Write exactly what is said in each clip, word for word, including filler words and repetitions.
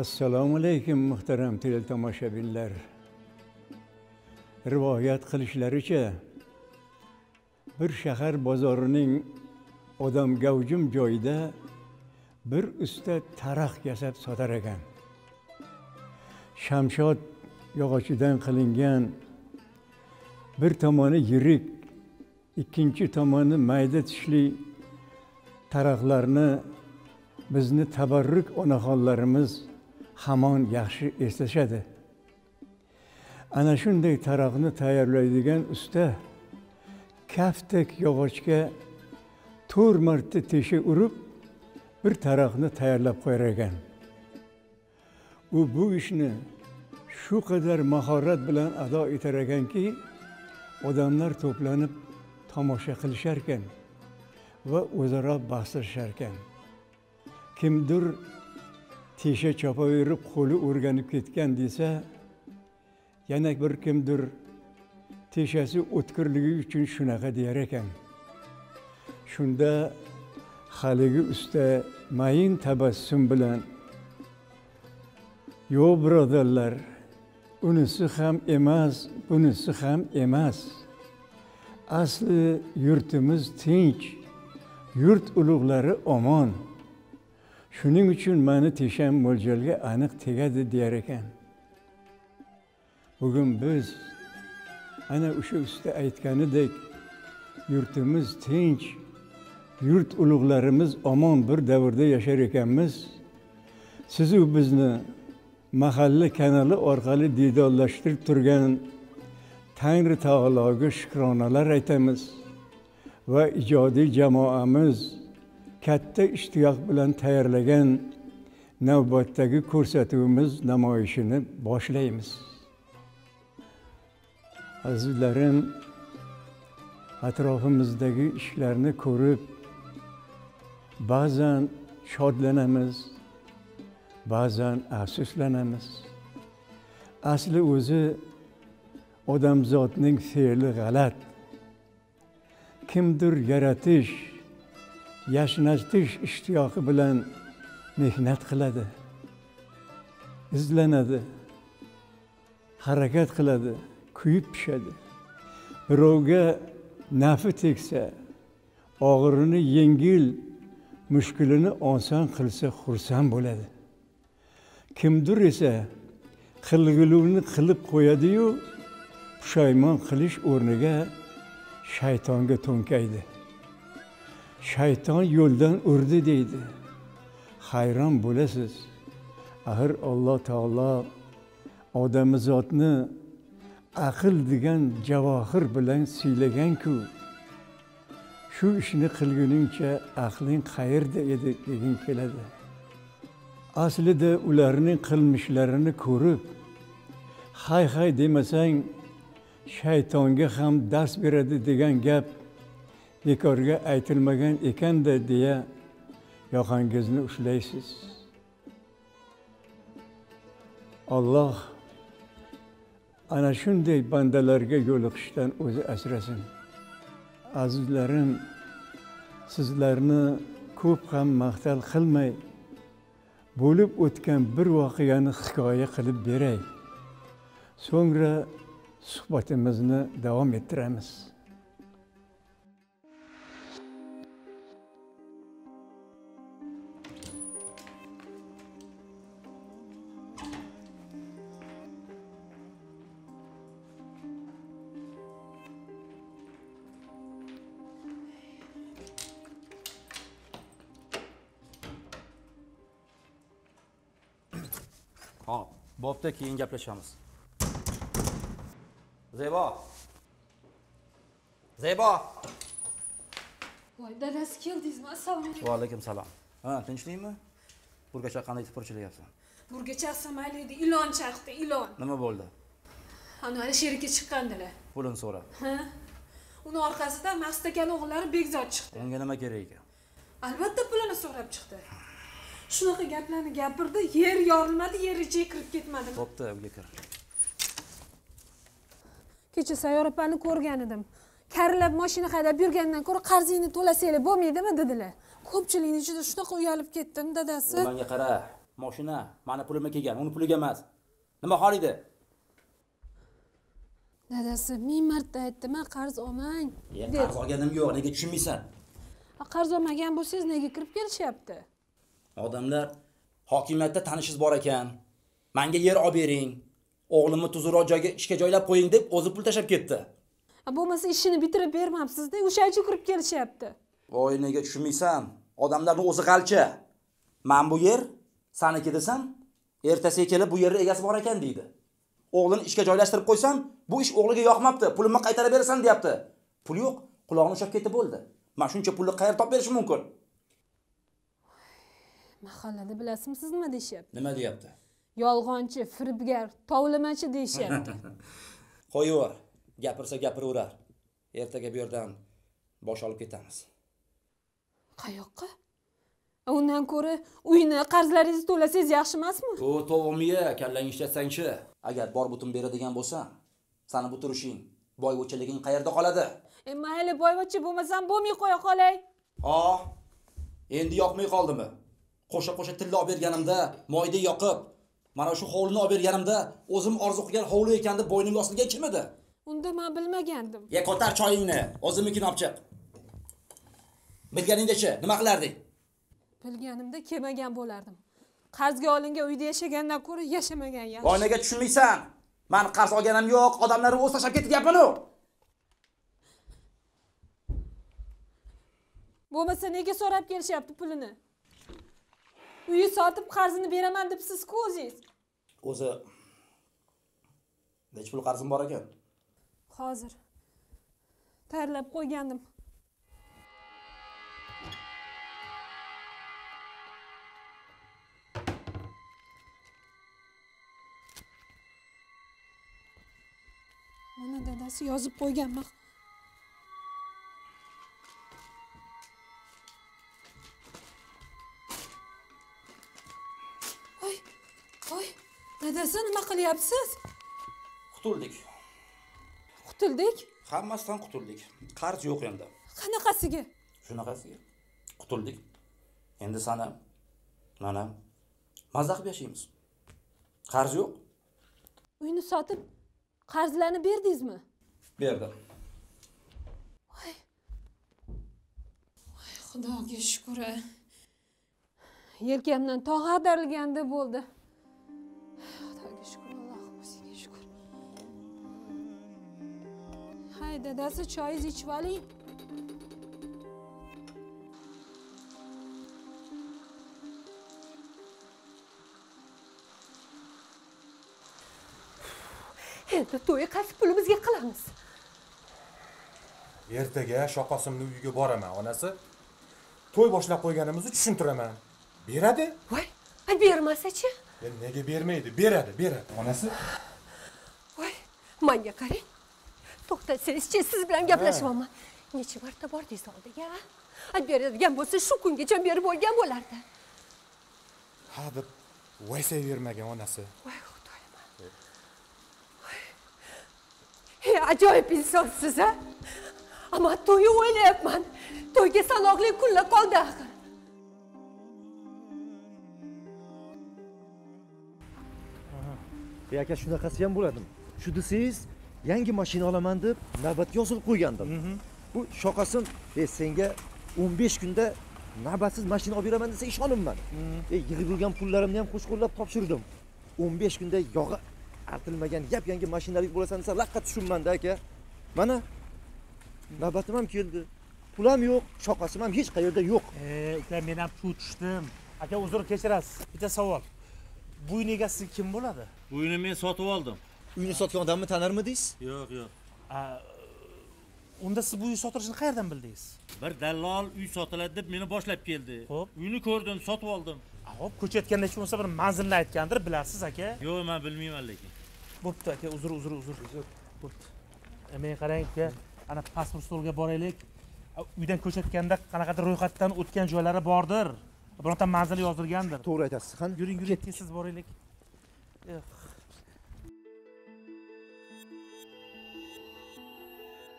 Assalomu alaykum muhtaram teletomoshabinlar. Rivoyat qilishlaricha, bir shahar bozorining odam gavjum joyida bir usta taraq yasab sotar ekan. Shamshod yog'ochidan qilingan, bir tomoni yirik, ikkinchi tomoni mayda tishli taraqlarni bizni tabarruk onaxonlarimiz hamon yaxshi eslashadi. Ana shunday taraqni tayyorlaydigan usta kaftdek yog'ochga to'rt marta tesha urib bir taraqni tayyorlab qo'yar ekan. U bu ishni shu qadar mahorat bilan ado etar ekanki, odamlar to'planib tomosha qilishar ekan va o'zaro bahslashar ekan. Kimdir tesha chopaverib qo'li o'rganib ketgan desa, yana bir kimdir teshasi o'tkirligi uchun shunaqa deyar ekan. Shunda haligi usta mayin tabassum bilan: "Yo'q birodarlar, unisi ham emas, bunisi ham emas. Asli yurtimiz tinch, yurt ulug'lari omon. Shuning uchun meni tesham mo'ljalga aniq tegadi" deyar ekan. Bugun biz ana o'sha usta aytganidek yurtimiz tinch, yurt ulug'larimiz omon bir davrda yashar ekanmiz. Siz u bizni mahalla kanali orqali diydorlashtirib turgan Tangri taologa shukronalar aytamiz va ijodiy jamoamiz katta ishtiyoq bilan tayyorlagan navbatdagi ko'rsatuvimiz namoyishini boshlaymiz. Azizlarim, atrofimizdagi ishlarni ko'rib ba'zan shodlanamiz, ba'zan afsuslanamiz. Asli o'zi odamzodning fe'li g'alat. Kimdir yaratish, yashnatish ishtiyoqi bilan mehnat qiladi, izlanadi, harakat qiladi, kuyib pishadi. Birovga nafi tegsa, og'irini yengil, mushkulini oson qilsa xursand bo'ladi. Kimdir esa qilg'iluvni qilib qo'yadi-yu, pushaymon qilish o'rniga shaytonga to'nkaydi. Shayton yo'ldan urdi deydi. Hayron bo'lasiz. Axir Alloh taolo odamzodni aql degan javohir bilan siylagan-ku. Shu ishni qilguningcha aqling qayerda edi degin keladi. Aslida ularning qilmishlarini ko'rib, hay hay demasang shaytonga ham dars beradi degan gap bekorga aytilmagan ekanda deya yoqangizni ushlaysiz. Alloh ana shunday bandalarga yo'liqishdan o'zi asrasin. Azizlarim, sizlarni ko'p ham maqtal qilmay, bo'lib o'tgan bir voqeani hikoya qilib beray. So'ngra suhbatimizni davom ettiramiz. Hop, bo'pti, keyin gaplashamiz. Zebo. Zebo. Voy, dadasi keldingizmi? Assalomu alaykum. Va alaykum salom. Ha, tinchlikmi? Burgacha qanday tipirchilayapsan? Burgacha mayli edi, ilon chaqdi, ilon. Nima bo'ldi? Ana hali sherikka chiqqandilar. Pulini so'rab. Ha? Uni orqasidan Maqsud akaning o'g'illari Begzod chiqdi. Unga nima kerak ekan? Albatta pulini so'rab chiqdi. Shunaqa gaplarni gapirdi, yer yorilmadi, yer ichiga kirib ketmadimi? Bo'pti, uyga kir. Kecha Sayyor opani ko'rgan edim. Karilab mashina haydab yurgandan ko'ra qarzingni to'lasanglar bo'lmaydimi dedilar. Ko'pchilikning ichida shunaqa uyalib ketdim dadasi. Menga qara, Mashina meni pulimga kelgan, uni puliga emas. Nima hol edi? Dadasi ming marta aytdim, qarz olmang. Ya qarz olganim yo'q, nega tushunmaysan? Qarz olmagan bo'lsangiz nega kirib kelishyapti? Odamlar hokimiyatda tanishingiz bor ekan. Menga yer olib bering, o'g'limni tuzukroq joyga ishga joylab qo'ying deb o'zi pul tashab ketdi. Bo'lmasa ishini bitirib bermabsiz-da, o'sha uchun kirib kelishyapti. Voy, nega tushunmaysan? Odamlarning o'zi g'alcha. Men bu yer saniki desam, ertasiga kelib bu yerning egasi bor ekan deydi. O'g'lini ishga joylashtirib qo'ysam, bu ish o'g'liga yoqmabdi, pulimni qaytarib berasan deyapti. Pul yo'q, qulog'ini ushlab ketib bo'ldi. Men shuncha pulni qayerdan topib berishim mumkin? Mahallada bilasizmi nima deyapti? Nima deyapti? Yolg'onchi, firibgar, tovlamachi deyapti. Qo'yaver, gapirsa gapiraverar. Ertaga bu yerdan bosh olib ketamiz. Qayoqqa? Undan ko'ra uyni qarzlaringizni to'lasangiz yaxshi emasmi? O, to'g'miya, kallang ishlatsang-chi. Agar bor butun beradigan bo'lsam, seni bu turishing, boyvachchaliging qayerda qoladi? E, mayli boyvachcha bo'lmasam bo'lmay qo'ya qolay. Ha, endi yoqmay qoldimi? Qo'sha-qo'sha tilla olib berganimda, moyda yoqib, mana shu hovlini olib berganimda, o'zim orzu qilgan hovli ekan deb bo'ynimga osilgan kim edi? Unda men bilmagandim. Ye, ko'tar choyingni, o'zimnikini olib chiq. Bilganingda-chi, nima qilarding? Bilganimda kelmagan bo'lardim. Qarzga olingan uyda yashagandan ko'ra yashamagan yaxshi. Voy, nega tushunmaysan? Men qarz olganim yo'q, odamlar o'z tashab ketyapman-ku. Bo'lmasa nega so'rab kelishyapti pulini? Uyi sotib qarzini beraman debsiz-ku o'zingiz. O'zi nech pul qarzim bor ekan? Hozir tayyorlab qo'ygandim. Mana dadasi yozib qo'yganman. Voy, voy, dadasi nima qilyapsiz? Qutuldik. Qutuldik? Hammasidan qutuldik. Qarz yo'q endi. Qanaqasiga? Shunaqasiga. Qutuldik. Endi sana mana mazza qilib yashaymiz. Qarz yo'q. Uyni sotib qarzlarni berdingizmi? Berdim. Voy. Voy, Xudoga shukr. Yelkamdan tog' ag'darilganda bo'ldi. Xudoga shukr, Alloh o'ziga shukr. Hay, dadasi, choyingizni ichib oling. Endi to'y qaysi pulimizga qilamiz? Ertaga shoqosimning uyiga boraman, onasi. To'y boshlab qo'yganimizni tushuntiraman. Beradi? Voy, bermasa-chi? Endi nega bermaydi? Beradi, beradi, onasi. Voy, menga qarang. To'xtasangiz-chi, siz bilan gaplashyapman. Necha marta bordingiz oldiga? Ay, beradigan bo'lsa, shu kungacha berib bo'lgan bo'lardi. Ha, deb vaysayvermagan onasi. Voy, Xudoyim. Hey, ajoyib insonsiz, ha? Ammo to'yni o'ylayapman. To'yga sanoqli kunlar qoldi axir. E aka, shunaqasi ham bo'ladimi? Shu desangiz, yangi mashina olaman deb navbatga yozilib qo'ygandim. Bu shoqasim, e senga o'n besh kunda navbatsiz mashina olib beraman desa ishonimman. E yig'ib yurgan pullarimni ham qo'shqo'llab topshirdim. o'n besh kunda yog'i artilmagan yap yangi mashinalik bo'lasan desa laqqa tushunmanda aka. Mana navbatim ham keldi. Pulam yo'q, shoqasim ham hech qayerda yo'q. E, uka, men ham shu tushdim. Aka, uzr kechirasiz. Bitta savol. Bu uyning egasi kim bo'ladi? Bu uyni men sotib oldim. Uyni sotgan odamni tanirmidingiz? Yo'q, yo'q. Unda siz bu uy sotilishini qayerdan bildingiz? Bir dallol uy sotiladi deb meni boshlab keldi. Xo'p. Uyni ko'rdim, sotib oldim. Hop, ko'chayotganda hech bo'lmasa bir manzilni aytgandir, bilasiz aka. Yo'q, men bilmayman lekin. Bo'pti aka, uzr, uzr, uzr. Bo'pti. E, men qarang aka, ana pasport stolga boraylik. Uydan ko'chayotganda qanaqadir ro'yxatdan o'tgan joylari bordir. Bironta manzil yozilgandir. To'g'ri aytasiz. Qani, Yuring, yuring, tez boraylik.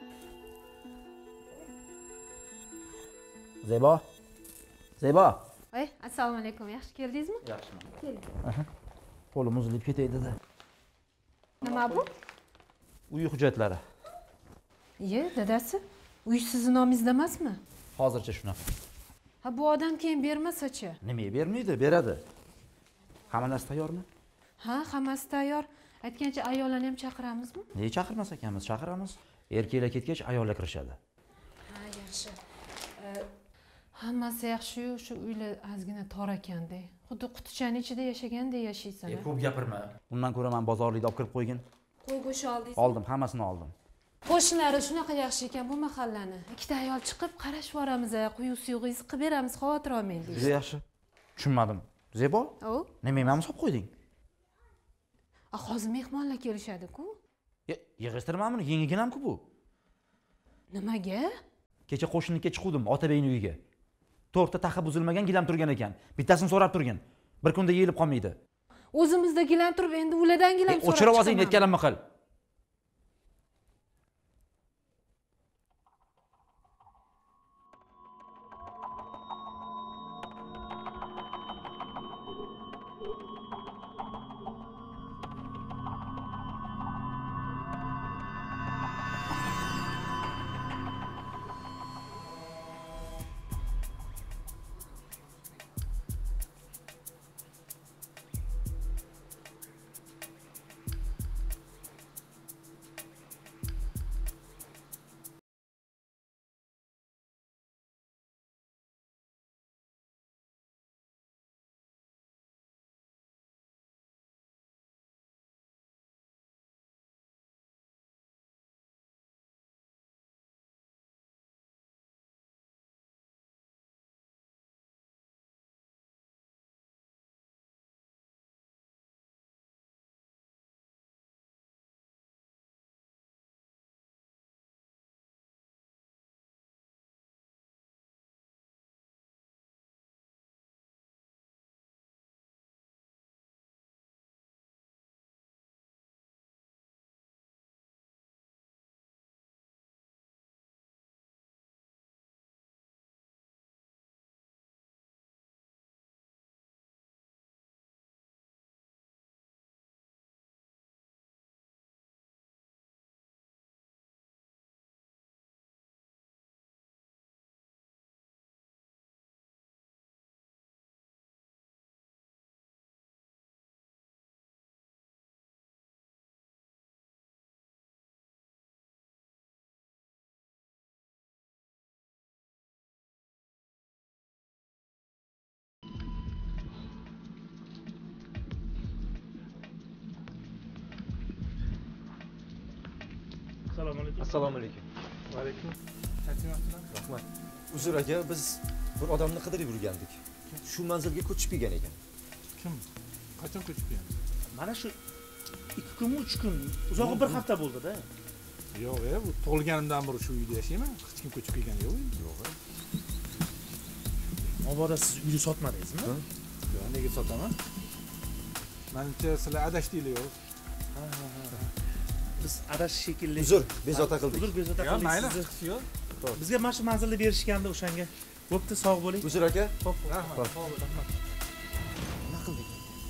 Zebo. Zebo. Ay, assalomu alaykum. Yaxshi keldingizmi? Yaxshiman. Keling. Qo'lim uzilib ketaydi-da. Nima bu? Uy hujjatlari. Iye, dadasi. Uy sizni nomingizda emasmi? Hozircha shunaqa. Ha, bu odam keyin bermasa-chi? Nimaga bermaydi? Beradi. Hamma narsa tayyormi? Ha, hammasi tayyor. Aytgancha ayollarni ham chaqiramizmi? Nega chaqirmas ekanmiz? Chaqiramiz. Erkaklar ketgach ayollar kirishadi. Ha, yaxshi. Hammasi yaxshi-yu, shu uylar ozgina tor ekanda. Xuddi qutichaning ichida yashagandek yashaysan. E, ko'p gapirma. Undan ko'ra men bozorlikda olib kirib qo'ygin. Qo'y go'shti oldingizmi? Oldim, hammasini oldim. Qo'shnilari shunaqa yaxshi ekan bu mahallani. Ikkita ayol chiqib qarashib boramiz, quyi suyug'ingizni qilib beramiz, xavotir olmang deydi. Juda yaxshi. Tushunmadim. Zebo? O? Nimaga meni solib qo'yding? A, hozir mehmonlar kelishadi-ku. Yig'ishtirmanmi? Yengiginam-ku bu. Nimaga? Kecha qo'shnilikka chiquvdim, Otabeyning uyiga. To'rtta taxi buzilmagan gilam turgan ekan. Bittasini so'rab turgin. Bir kunda yeyilib qolmaydi. O'zimizda gilam turib, endi ulardan gilam so'rab. O'chirib olsang aytganimni qil. Assalomu alaykum. Assalomu alaykum. Va alaykum. Charchamayapsizlar? Rahmat. Uzr aka, biz bir odamni qidirib yurgandik. Shu manzilga ko'chib kelgan ekan. Kim? Qachon ko'chib kelgan? Mana shu ikki kun, uch kun, uzog'i bir hafta bo'ldi-da. Yo'q, e, bu tug'ilganimdan beri shu uyda yashayman. Hech kim ko'chib kelgani yo'q. Yo'q. Mabodo siz uyni sotmadingizmi? Yo'q, nega sotaman? Menimcha sizlar adashdinglar yo'q. Ha, ha, ha. Biz adash shekilli. Uzr, bezovta qildik. Uzr, bezovta qildik. Mayli. Yo'q. Bizga mana shu manzilni berishganda o'shanga. Bo'pti, sog' bo'ling. Uzr aka. Xo'p, rahmat. Rahmat. Nima qildik?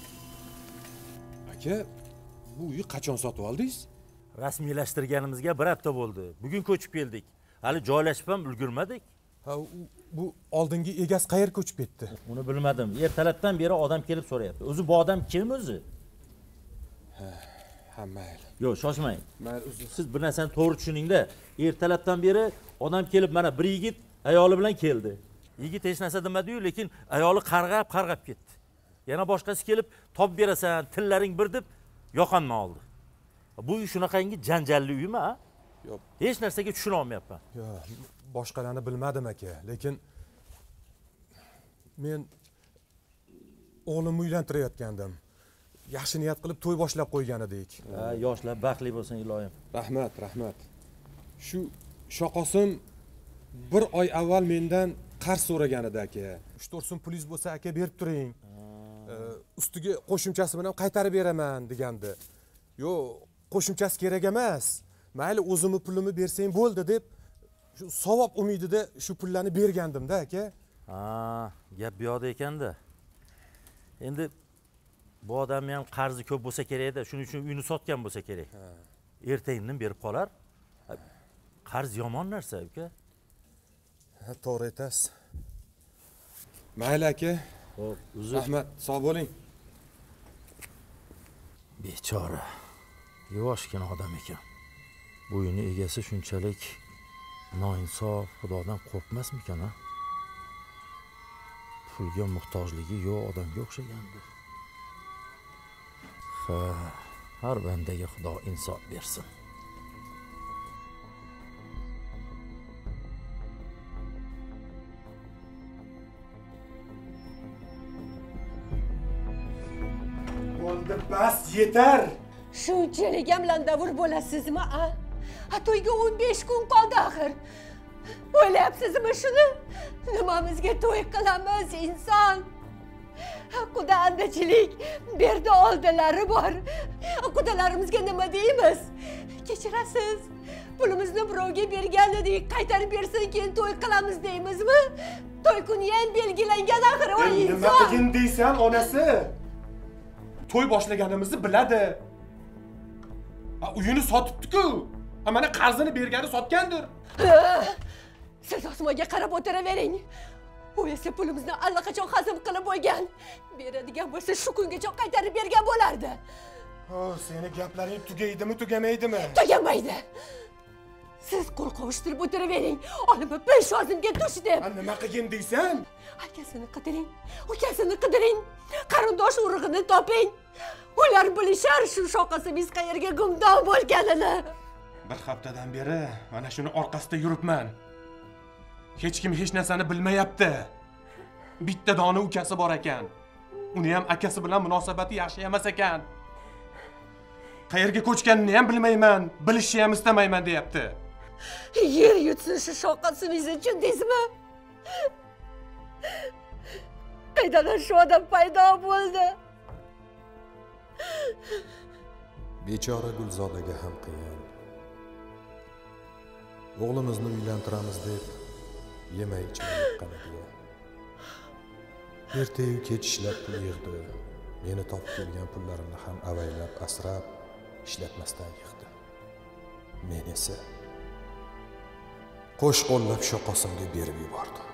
Aka, bu uyni qachon sotib oldingiz? Rasmiylashtirganimizga bir hafta bo'ldi. Bugun ko'chib keldik. Hali joylashib ham ulgurmadik. Ha, bu oldingi egasi qayerga ko'chib ketdi? Uni bilmadim. Ertalabdan beri odam kelib so'rayapti. O'zi bu odam kim o'zi? Ha, ha mayli. Yo'q, shoshmang. Mayli, uzr. Siz bir narsani to'g'ri tushuning-da. Ertalabdan beri odam kelib, mana bir yigit ayoli bilan keldi. Yigit hech narsa demadi-yu, lekin ayoli qarg'ab, qarg'ab ketdi. Yana boshqasi kelib, top berasan, tillaring bir deb yoqanma oldi. Bu uy shunaqangi janjalli uymi, ha? Yo'q. Hech narsaga tushuna olmayapman. Yo'q, boshqalarni bilmadim aka, lekin men o'g'limni uylantirayotgandim. Yaxshi niyat qilib to'y boshlab qo'ygan edik. Ha, yoshlar baxtli bo'lsin iloyim. Rahmat, rahmat. Shu Shoqosim bir oy avval mendan qarz so'ragan edi aka. uch to'rt so'm pulingiz bo'lsa aka berib turing. Ustiga qo'shimchasi bilan qaytarib beraman degandi. Yo'q, qo'shimchasi kerak emas. Mayli o'zimni pulimni bersang bo'ldi deb shu savob umidida shu pullarni bergandim-da aka. Ha, gap bu yoqda ekanda. Endi bu odamni ham qarzi ko'p bo'lsa kerak-da, shuning uchun uyni sotgan bo'lsa kerak. Ertaga berib qolar. Qarz yomon narsa, uka. Ha, to'g'ri aytasiz. Mayli aka. Xo'p, uzr. Rahmat, sog' bo'ling. Bechora. Yoshgina odam ekan. Bu uyni egasi shunchalik noinsof, Xudodan qo'rqmasmikan, ha? Pulga muhtojligi yo'q odamga o'xshagandir. Ha, har bandaga Xudo insof bersin. Bo'ldi, bas, yetar. Shunchalik ham landavur bo'lasizmi, a? Ha, to'yga o'n besh kun qoldi axir. O'ylayapsizmi shuni? Nimamizga to'y qilamiz, inson? Quda andachilik, berdi oldilari bor. Qudalarimizga nima deymiz? Kechirasiz. Pulimizni birovga bergan edik, qaytarib bersin, keyin to'y qilamiz deymizmi? To'y kuni ham belgilangan axir, o inson. Nima qilgin deysan, onasi? To'y boshlaganimizni biladi. Uyini sotibdi-ku. Mana qarzini bergani sotgandir. Siz osmonga qarab o'tiravering. U esa pulimizni allaqachon hazm qilib bo'lgan. Beradigan bo'lsa shu kungacha qaytarib bergan bo'lardi. O, seni gaplaring tugaydimi, tugamaydimi? Tugamaydi. Siz qo'l qovushtirib o'tiravering. Olimi peshozimga tushdi. Nima qilgin deysan? Akasini qidiring, ukasini qidiring. Qarindosh urug'ini toping. Ular bilishar shu shoqasimiz qayerga gumdon bo'lganini. Bir haftadan beri mana shuni orqasida yuribman. Hech kim hech narsani bilmayapti. Bitta dona ukasi bor ekan. Uni ham akasi bilan munosabati yaxshi emas ekan. Qayerga ko'chganini ham bilmayman, bilishni ham istamayman deyapti. Yer yutsin shu shoqasimiz uchun deysizmi? Qaydadan shu odam paydo bo'ldi? Bechora Gulzodaga ham qiyin. O'g'limizni uylantiramiz deb yemay ichmay yiqqaniga. Ertayu kech ishlab pul yig'di. Meni topib kelgan pullarimni ham avaylab asrab ishlatmasdan yig'di. Men esa qo'sh qo'llab shoqosimga berib yubordim.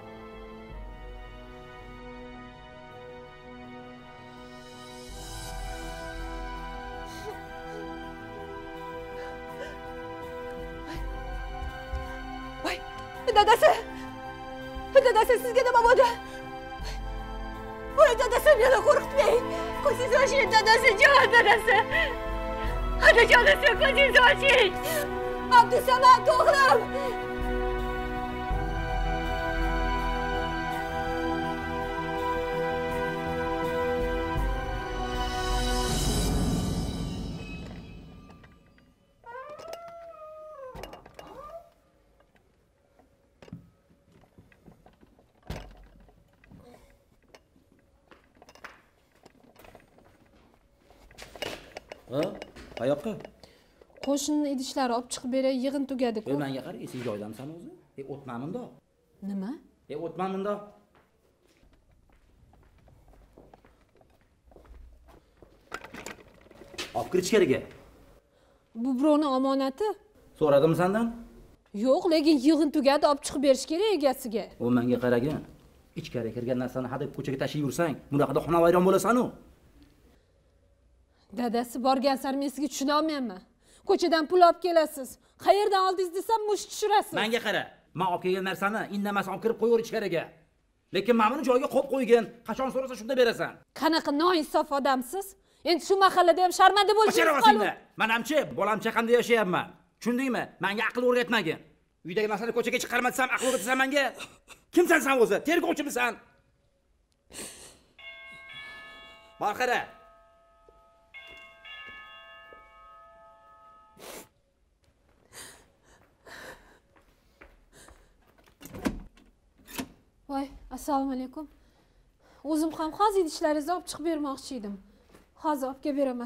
Dadasi! Dadasi sizga nima bo'ldi? Voy dadasi, meni qo'rqitmang. Ko'zingizni oching, dadasi, jon dadasi. Hadi jonisi, ko'zingizni oching. Abdusamad o'g'lim. Ha? Qayoqqa? Qo'shnining idishlari olib chiqib beray, yig'in tugadi-ku. E, menga qara, esing joydamisan o'zi? E, o'tman bunda. Nima? E, o'tman bunda. Olib kir ichkariga. Bu birovning omonati. So'radim sendan? Yo'q, lekin yig'in tugadi, olib chiqib berish kerak egasiga. O menga qaragin. Ichkariga kirgan narsani hadeb ko'chaga tashib yursang, bunaqada xonavayron bo'lasan-ku. Dadasi borgan sari men sizga tushuna olmayman. Ko'chadan pul olib kelasiz. Qayerdan oldingiz desam, mush tushirasiz. Menga qara. Men olib kelgan narsani indamas olib kirib qo'yaver ichkariga. Lekin men buni joyiga qo'yib qo'ygin. Qachon so'rasa shunda berasan. Qanaqa noinsof odamsiz? Endi shu mahallada ham sharmanda bo'lishingiz qoldi. Menamchi, bolamcha qanday yashayapman? Tushundingmi? Menga aql o'rgatmagin. Uydagi narsani ko'chaga chiqarma desam, aql o'rgatasan menga. Kimsan sen o'zi? Tergovchimisan? Bor qara. Voy, assalomu alaykum. O'zim ham hozir idishlaringizni olib chiqib bermoqchi edim. Hozir olib kelib beraman.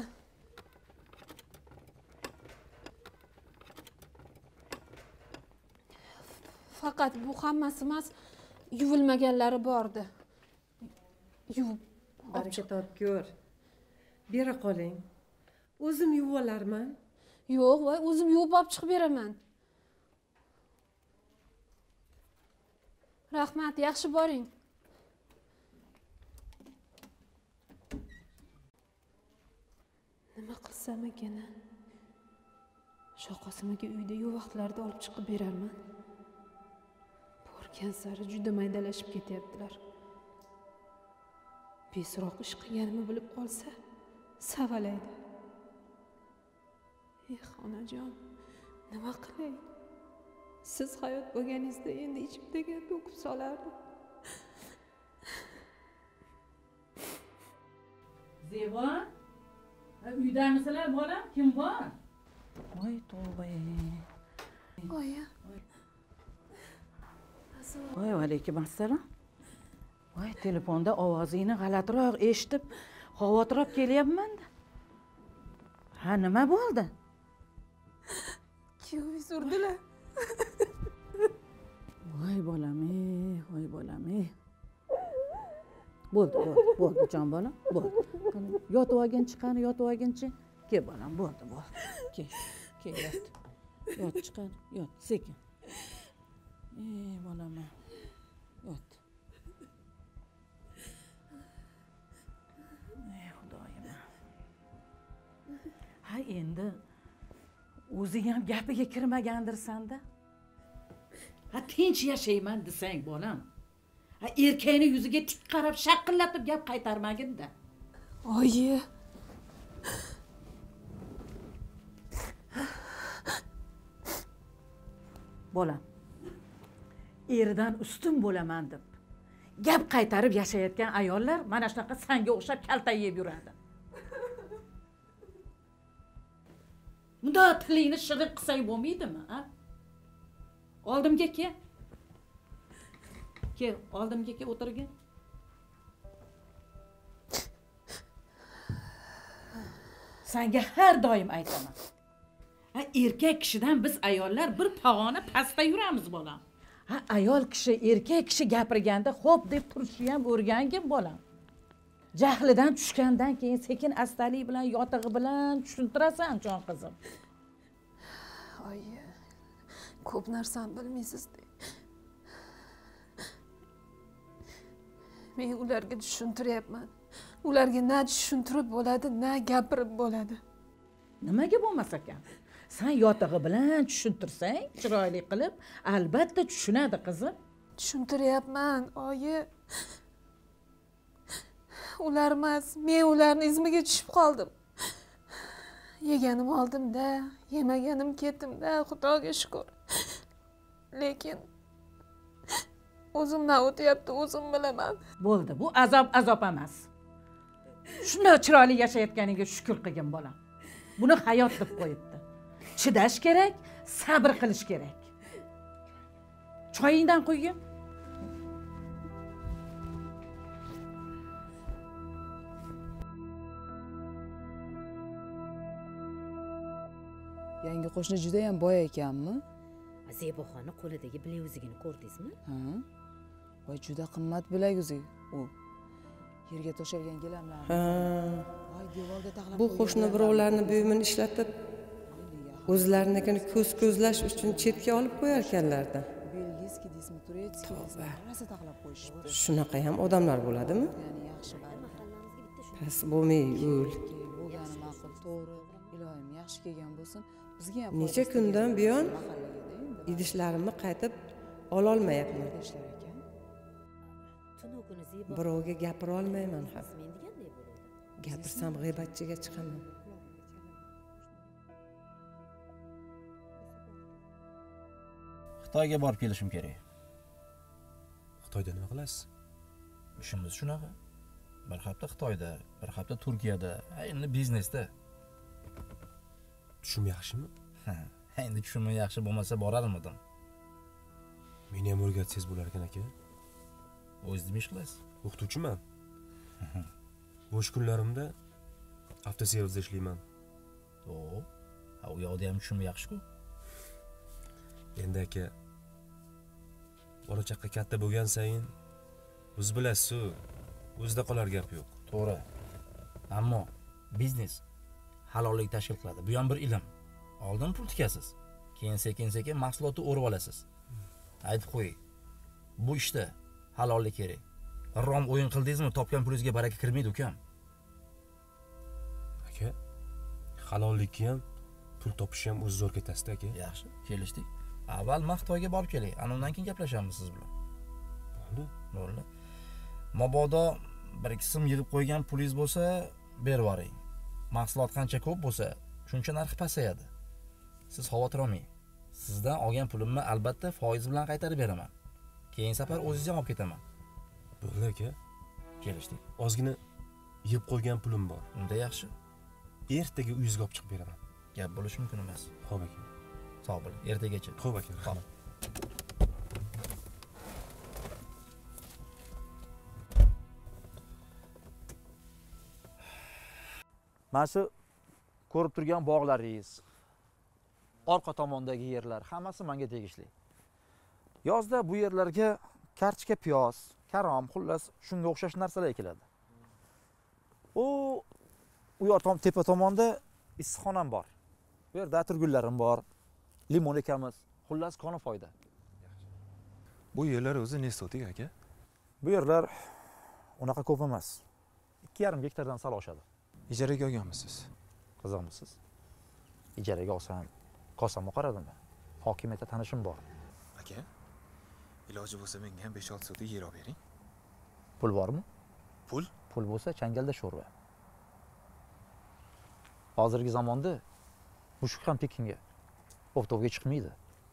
Faqat bu hammasi emas. yuvilmaganlari bordi. Yuvib baraka topgur. Bera qoling. O'zim yuvib olarman. Yo'q, voy, o'zim yuvib olib chiqib beraman. Rahmat, yaxshi boring. Nima qilsam ekan? Shoqosimaga uyda yo'q vaqtlarda olib chiqib berarman. Borgan sari juda maydalashib ketyaptilar. Besroq ish qilganimni bilib qolsa, savalaydi. Eh, onajon, nima qilay? Siz hayot bo'lganingizda endi ichimdagi to'kib solardim. Zebo, uydamisizlar bolam? Kim bor? Voy tavba. Oya. Voy, alaykum assalom. Voy, telefonda ovozingni g'alatiroq eshitib, xavotirroq kelyapman-da. Ha, nima bo'ldi? Kuyovingiz urdilar. Voy bolam-ey, voy bolam-ey. Bo'ldi, bo'ldi, bo'ldi jon bolam, bo'ldi. Yotib olgin, chiqani yotib olginchi. Kel bolam, bo'ldi, bo'ldi. Kel, kel yot. Yot, chiqani, yot, sekin. Ey bolam, yot. Ey xudoyim. Ha, endi o'zing ham gapiga kirmagandirsan-da. Ha, tinch yashayman desang bolam. Ha, erkakni yuziga tik qarab shaqillatib gap qaytarmagin-da. Oyi. Bolam. Eridan ustun bo'laman deb gap qaytarib yashayotgan ayollar mana shunaqa sanga o'xshab kalta yeb yuradi. Bunda tilingni shirin qilsang bo'lmaydimi, ha? Oldimga kel. Kel, oldimga kel, o'tirgin. Senga har doim aytaman. Ha, erkak kishidan biz ayollar bir pog'ona pastda yuramiz bolam. Ha, ayol kishi erkak kishi gapirganda xo'p deb turishni ham o'rgangin bolam. Jahlidan tushgandan keyin sekin astalik bilan, yotig'i bilan tushuntirasan jon qizim. Oyi, ko'p narsani bilmaysiz-da. Men ularga tushuntiryapman. Ularga na tushuntirib bo'ladi, na gapirib bo'ladi. Nimaga bo'lmas ekan? Sen yotig'i bilan tushuntirsang, chiroyli qilib, albatta tushunadi qizim. Tushuntiryapman, oyi. Ular emas, men ularning izmiga tushib qoldim. Yeganim oldim-da, yemaganim ketdim-da, Xudoga shukr. Lekin o'zimdan o'tyapti, o'zim bilaman. Bo'ldi, bu azob azob emas. Shunday chiroyli yashayotganiga shukr qilgin bolam. Buni hayot deb qo'yibdi. Chidash kerak, sabr qilish kerak. Choyingdan qo'ygin. Yangi qo'shni juda ham boy ekanmi? Zeboxonni qo'lidagi bilaguzugini ko'rdingizmi? Ha. Voy, juda qimmat bilaguzuk u. Yerga to'shalgan gilamlar. Ha. Voy, devorga taqlab. Bu qo'shni birovlarni buyumini ishlatib, o'zlarinikini ko'z-ko'zlash uchun chetga olib qo'yar ekanlarda. Belgiyskiy deysizmi, turetskiy deysizmi? Rosa taqlab qo'yishibdi. Shunaqa ham odamlar bo'ladimi? Ya'ni yaxshi Pas bo'lmay o'l. Bo'lgani ma'qul, to'g'ri. Ilohim yaxshi kelgan bo'lsin. Bizga ham Necha kundan buyon idishlarimni qaytib ola olmayapman. Birovga gapira olmayman ham. Gapirsam g'iybatchiga chiqaman. Xitoyga borib kelishim kerak. Xitoyda nima qilasiz? Ishimiz shunaqa. Bir hafta Xitoyda, bir hafta Turkiyada, endi biznesda. Tushum yaxshimi? Ha, endi tushumim yaxshi bo'lmasa borarmidim. Meni ham o'rgatsangiz bo'lar ekan aka. O'zingiz ish qilasiz? O'qituvchiman. Bo'sh kunlarimda avtoservisda ishlayman. O, ha, u yoqda ham tushum yaxshi-ku. Endi aka bola chaqa katta bo'lgan sayin o'z bilasiz-ku, o'zida qolar gap yo'q. To'g'ri. Ammo biznes halollik tashkil qiladi. Bu ham bir ilm. Oldin pul tikasiz, keyin sekin-sekin mahsulotni o'rib olasiz. Aytib qo'y. Bu ishda halollik kerak. Rom o'yin qildingizmi, topgan pulingizga baraka kirmaydi, ukam. Aka, halollikka ham, pul topish ham o'z zo'r ketasizda, aka. Yaxshi, kelishdik. Avval Maqtoyga borib keling, ana undan keyin gaplashamiz siz bilan. Bo'ldi. Bo'ldi. Mabodo bir ikki so'm yig'ib qo'ygan pulingiz bo'lsa, berib yuboring. Mahsulot qancha ko'p bo'lsa, shuncha narxi pasayadi. Siz xavotir olmang. Sizdan olgan pulimni albatta foiz bilan qaytarib beraman. Keyin safar o'zingiz ham olib ketaman. Bo'ldi aka. Kelishdik. Ozgina yeb qo'ygan pulim bor. Unda yaxshi. Ertaga uyingizga olib chiqib beraman. Gap bo'lishi mumkin emas. Xo'p aka. Sog' bo'ling. Ertagacha. Xo'p aka. Xo'p. Mana shu ko'rib turgan bog'laringiz, orqa tomondagi yerlar hammasi menga tegishli. Yozda bu yerlarga karchka piyoz, karom, xullas shunga o'xshash narsalar ekiladi. U u yoq tom tepa tomonda issiqxonam bor. Bu yerda atirgullarim bor, limon ekamiz, xullas koni foyda. Bu yerlar o'zi ne sotik aka? Bu yerlar unaqa ko'p emas. ikki yarim gektardan sal oshadi. Ijaraga olganmisiz? Qiziqmisiz? Ijaraga olsam, qolsam oqaradimi? Hokimiyatda tanishim bor. Aka, iloji bo'lsa menga ham besh olti sotik yer olib bering. Pul bormi? Pul? Pul bo'lsa changalda sho'rva. Hozirgi zamonda mushuk ham tekinga, o'rtovga chiqmaydi.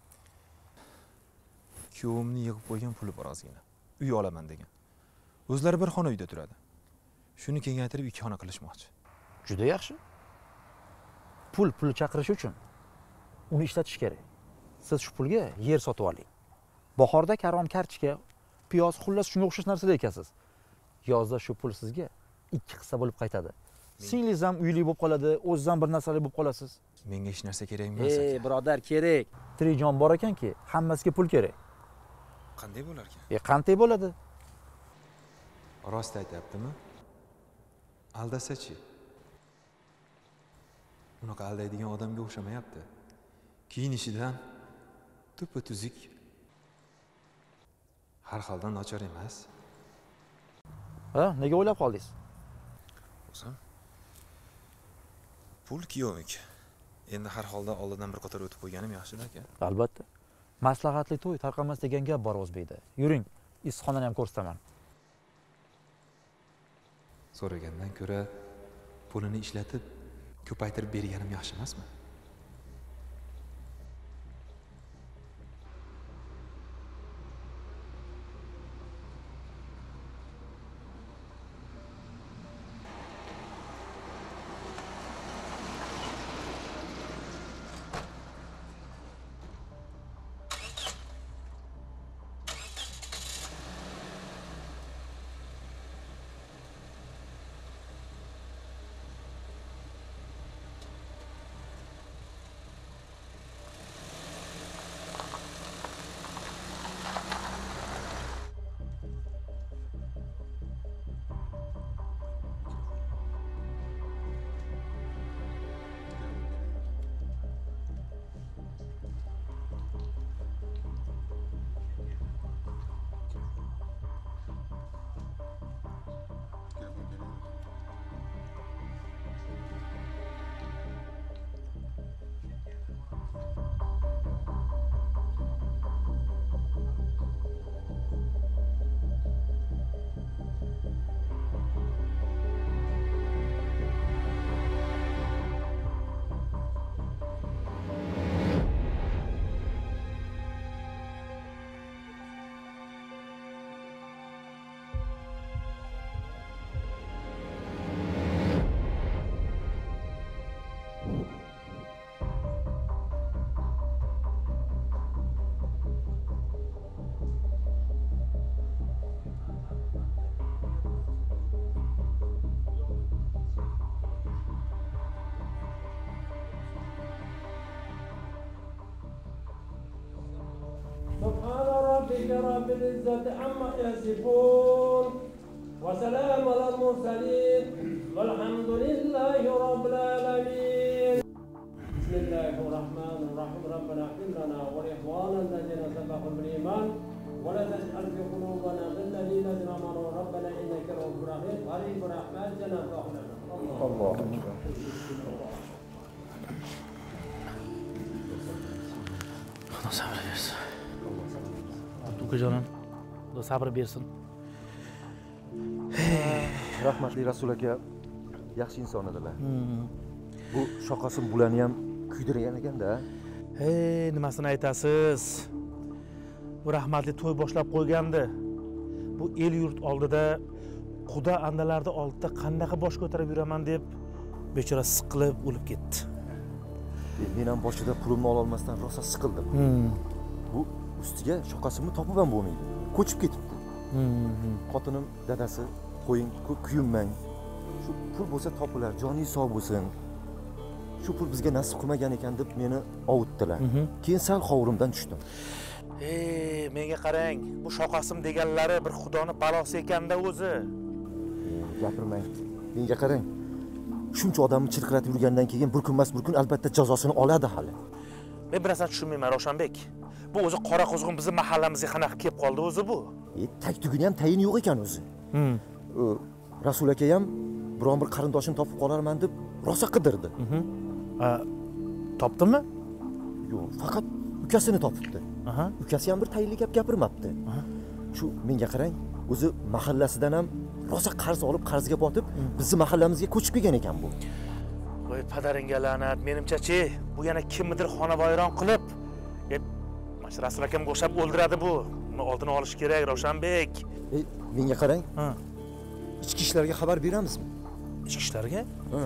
Kuyovimni yig'ib qo'ygan puli bor ozgina. Uy olaman degan. O'zlari bir xona uyda turadi. Shuni kengaytirib ikki xona qilishmoqchi. Juda yaxshi. Pul pul chaqirish uchun uni ishlatish kerak. Siz shu pulga yer sotib oling. Bahorda karom, karchka, piyoz, xullas shunga o'xshash narsalar ekasiz. Yozda shu pul sizga ikki hissa bo'lib qaytadi. Singlingiz ham uyli bo'lib qoladi, o'zingiz ham bir narsali bo'lib qolasiz. Menga hech narsa kerak emas aka. Ey, birodar, kerak. Tirik jon bor ekanki, hammasiga pul kerak. Qanday bo'lar ekan? E, qanday bo'ladi? Rost aytayaptimi? Aldasa-chi? Unaqa aldaydigan odamga o'xshamayapti. Kiyinishidan tupa-tuzik. Har holda nachar emas. Ha, nega o'ylab qoldingiz? O'zim. Pul kuyovniki. Endi har holda oldidan bir qator o'tib qo'yganim yaxshi-da aka. Albatta. Maslahatli to'y tarqamas degan gap bor o'zbekda. Yuring, issiqxonani ham ko'rsataman. So'ragandan ko'ra pulini ishlatib ko'paytirib berganim yaxshi emasmi? ربك رب العزة عما يصفون وسلام على المرسلين والحمد لله رب العالمين. بسم الله الرحمن الرحيم. ربنا اغفر لنا ولإخواننا الذين سبقوا بالإيمان ولا تجعل في قلوبنا غلا للذين آمنوا ربنا إنك رؤوف رحيم قريب رحمن جنات أخلانا. الله أكبر. Xudo sabr bersin. Ukajonim, Xudo sabr bersin. Rahmatli Rasul aka yaxshi inson edilar. Bu shoqosim bularni ham kuydirgan ekanda. Hey, nimasini aytasiz? Bu rahmatli to'y boshlab qo'ygandi. Bu el yurt oldida Xudo andalarda oldida qandaqa bosh ko'tarib yuraman deb bechora siqilib o'lib ketdi. Men ham boshida pulimni ola olmasdan rosa siqildim. Bu ustiga shoqosimni topib ham bo'lmaydi. Ko'chib ketibdi. Xotinim, dadasi, qo'ying, kuyinmang. Shu pul bo'lsa topilar, joningiz sog' bo'lsin. Shu pul bizga nasib qilmagan ekan deb meni ovutdilar. Keyin sal hovrimdan tushdim. Ey, menga qarang, bu shoqosim deganlari bir Xudoni balosi ekanda o'zi. Gapirmang. Menga qarang. Shuncha odamni chirqiratib yurgandan keyin bir kunmas bir kun albatta jazosini oladi hali. Men bir narsani tushunmayman, Roshanbek. Bu o'zi qora quzg'un bizning mahallamizga qanaqa kelib qoldi o'zi bu? E, tag tugini ham tayin yo'q ekan o'zi. Hmm. Rasul aka ham biron bir qarindoshini topib qolarman deb rosa qidirdi. Ha, topdimi? Yo'q, faqat ukasini topibdi. Aha. Ukasi ham bir tayinli gap gapirmabdi. Shu menga qarang, o'zi mahallasidan ham rosa qarz olib qarzga botib, bizning mahallamizga ko'chib kelgan ekan bu. Voy padaringga la'nat, menimcha-chi, bu yana kimnidir xonavayron qilib, e, mana Rasul akamga o'xshab o'ldiradi bu. Uni oldini olish kerak, Roshanbek. E, menga qarang. Ha. Ichki ishlarga xabar beramizmi? Ichki ishlarga? Ha.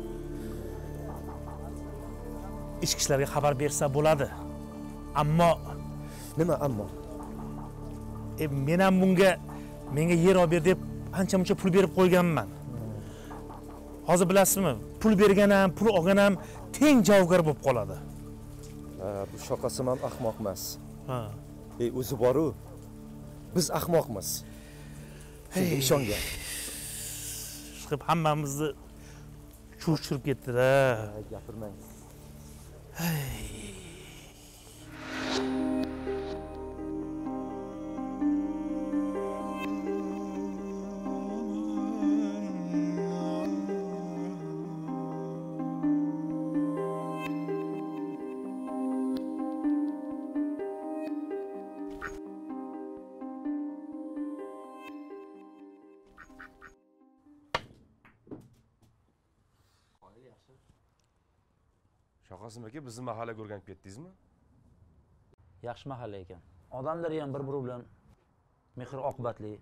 Ichki ishlarga xabar bersa bo'ladi. Ammo nima ammo? E, men ham bunga menga yer olib ber deb ancha-muncha pul berib qo'yganman. Hozir bilasizmi, pul bergan ham, pul olgan ham teng javobgar bo'lib qoladi. Ha, bu shoqosim ham ahmoq emas. Ha. Ey, o'zi bor-ku. Biz ahmoqmiz. Hey, ishongan. Chiqib hammamizni chuv-churib ketdi-da. Gapirmang. Hey. Shoqosim aka, bizni mahallaga o'rganib ketdingizmi? Yaxshi mahalla ekan. Odamlari ham bir-biri bilan mehr-oqibatli.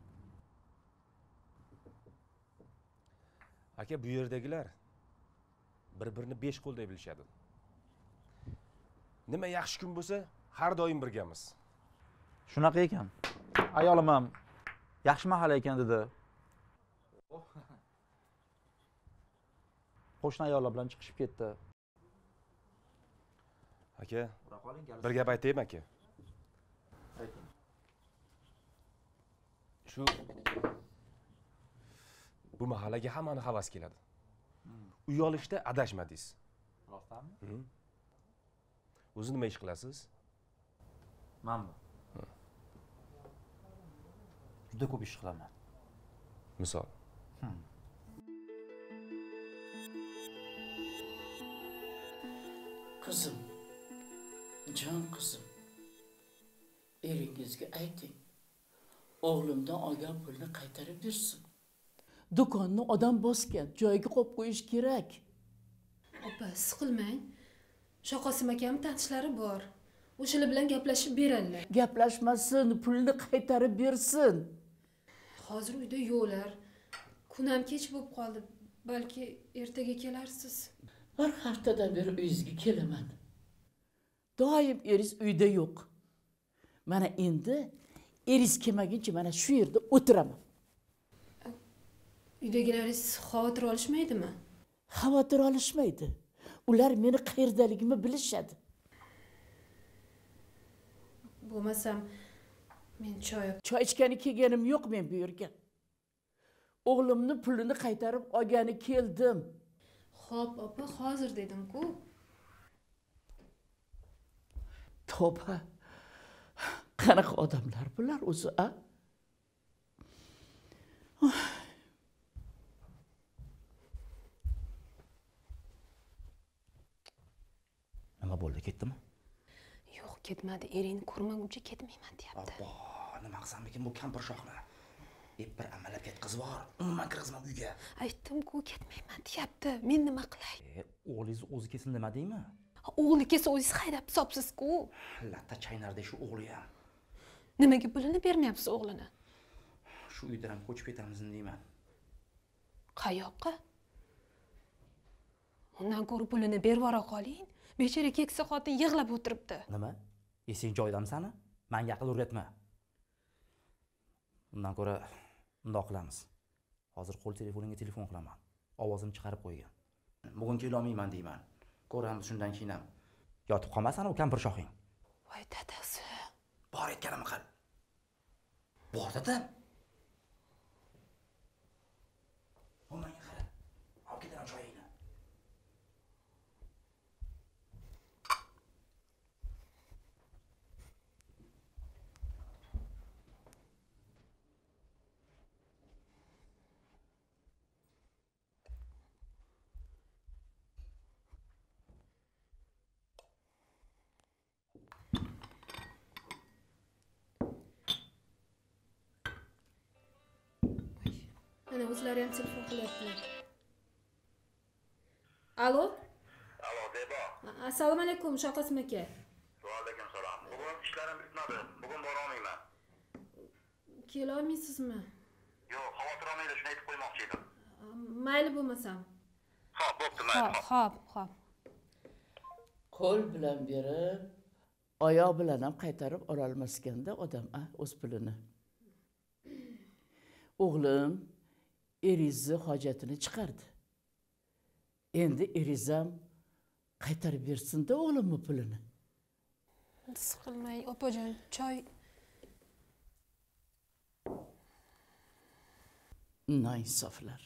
Aka, bu yerdagilar bir-birini besh qo'lday bilishadi. Nima yaxshi kun bo'lsa, har doim birgamiz. Shunaqa ekan. Ayolim ham yaxshi mahalla ekan dedi. Qo'shni ayollar bilan chiqishib ketdi. Aka, bir gap aytaymi aka? Ayting. Shu bu mahallaga hammani havas keladi. Uy olishda adashmadingiz. Rostmi? O'zi nima ish qilasiz? Menmi? Juda ko'p ish qilaman. Misol. Qizim, jon qizim, eringizga ayting, o'g'limdan olgan pulni qaytarib bersin. Do'konni odam bosgan, joyiga qo'yib qo'yish kerak. Opa, siqilmang. Shoqosim akam tanishlari bor. O'shalar bilan gaplashib beradilar. Gaplashmasin, pulni qaytarib bersin. Hozir uyda yo'qlar. Kun ham kech bo'lib qoldi. Balki ertaga kelarsiz. Bir haftadan beri uyingizga kelaman. Doim eringiz uyda yo'q. Mana endi eringiz kelmaguncha mana shu yerda o'tiraman. Uydagilaringiz xavotir olishmaydimi? Xavotir olishmaydi. Ular meni qayerdaligimni bilishadi. Bo'lmasam Men choy choy ichgani kelganim yo'q men bu yerga. O'g'limni pulini qaytarib olgani keldim. Xo'p, opa, hozir dedim-ku. Tavba. Qanaqa odamlar bular o'zi, a? Nima bo'ldi, ketdimi? Yo'q, ketmadi. Eringni ko'rmaguncha ketmayman deyapti. Abbo, nima qilsamikin bu kampir shoxni? Deb bir amalab ketqiz bor. Umuman kirgizma uyga. Aytdim-ku, ketmayman deyapti. Men nima qilay? E, o'g'lingiz o'zi kesin demadingmi? O'g'li kelsa o'zingiz haydab hisobsiz-ku. Latta chaynarda shu o'g'li ham. Nimaga pulini bermayapsiz o'g'lini? Shu uydan ham ko'chib ketamiz deyman. Qayoqqa? Undan ko'ra pulini berib yora qoling. Bechora keksa xotin yig'lab o'tiribdi. Nima? Esing joyidami sani? Menga aql o'rgatma. Undan ko'ra bundoq qilamiz. Hozir qo'l telefoningga telefon qilaman. Ovozimni chiqarib qo'ygan. Bugun kela olmayman deyman. Ko'ramiz shundan keyin ham. Yotib qolmasan u kampir shoxing. Voy dadasi. Bor aytganimni qil. Bor dadam. O menga qara. Olib ketaman choyingni. Ana o'zlari ham telefon qilyaptilar. Alo? Alo, Zebo. Assalomu alaykum, Shoqosim aka. Va alaykum salom. Bugun ishlarim bitmadi. Bugun bora olmayman. Kela olmaysizmi? Yo'q, xavotir olmaydi, shuni aytib qo'ymoqchi edim. Mayli bo'lmasam. Xo'p, bo'pti, mayli. Xo'p, xo'p. Qo'l bilan berib, oyoq bilan ham qaytarib ola olmasganda odam, a, o'z pulini. O'g'lim erizni hojatini chiqardi. Endi erizam qaytarib bersin-da o'g'limni pulini. Siqilmang, opajon, choy. Noinsoflar.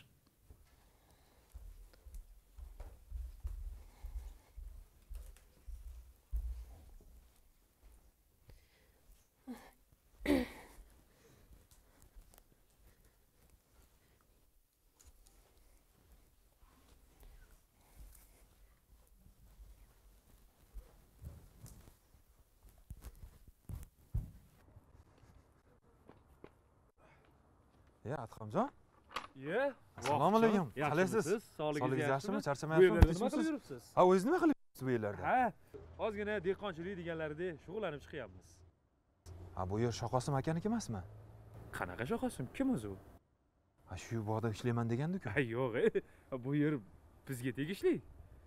Ya, Atxamjon? Ye. Assalomu alaykum. Qalaysiz? Sog'ligingiz yaxshimi? Charchamayapsizmi? Ha, o'zingiz nima qilyapsiz bu yerlarda? Ha, ozgina dehqonchilik deganlaridek shug'ullanib chiqyapmiz. Ha, bu yer Shoqosim akaniki emasmi? Qanaqa Shoqosim? Kim o'zi u? Ha, shu bog'da ishlayman degandik-ku. Ha, yo'q, bu yer bizga tegishli.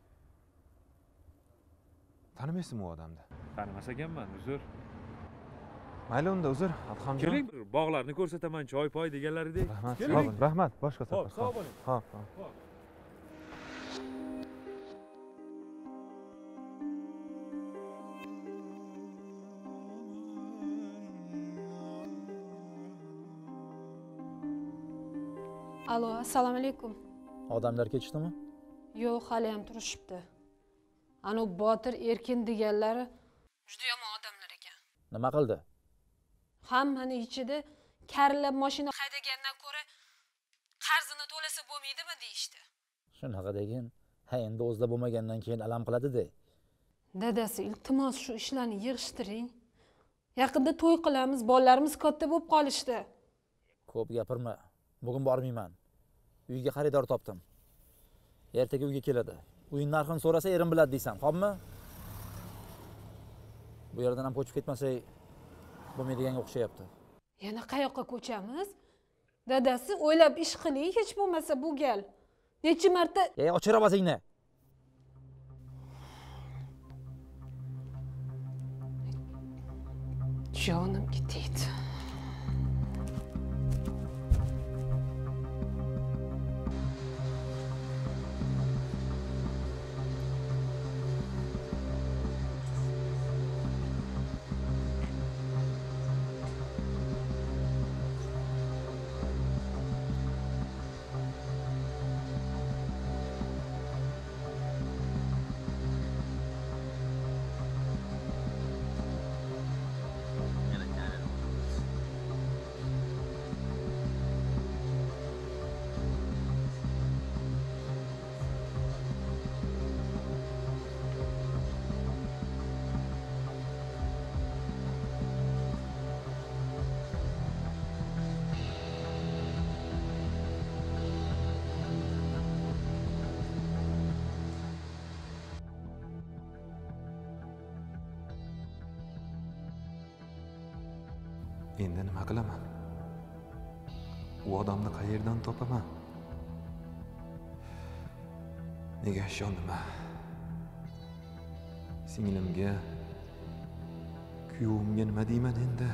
Tanimaysizmi u odamni? Tanimas ekanman, uzr. Mayli unda, uzr, Atxamjon. Keling, bog'larni ko'rsataman, choy-poy deganlaridek. Rahmat, sog' bo'ling. Rahmat, boshqa safar. Sog' bo'ling. Xo'p, xo'p. Alo, assalomu alaykum. Odamlar ketishdimi? Yo'q, hali ham turishibdi. Ana Botir Erkin deganlari juda yomon odamlar ekan. Nima qildi? Hammani ichida karlab mashina haydagandan ko'ra qarzini to'lasa bo'lmaydimi deyishdi. Shunaqa degin, ha endi o'zida bo'lmagandan keyin alam qiladi-da. Dadasi, iltimos shu ishlarni yig'ishtiring. Yaqinda to'y qilamiz, bolalarimiz katta bo'lib qolishdi. Ko'p gapirma. Bugun bormayman. Uyga xaridor topdim. Ertaga uyga keladi. Uyning narxini so'rasa erim biladi deysan, xo'pmi? Bu yerdan ham ko'chib ketmasak bo'lmaydiganga o'xshayapti. Yana qayoqqa ko'chamiz? Dadasi, o'ylab ish qiling, hech bo'lmasa bu gal. Necha marta... Ey, ochir ovozingni. Jonim ketdi. Endi nima qilaman? U odamni qayerdan topaman? Nega ishondim? Singlimga, kuyovimga nima deyman endi?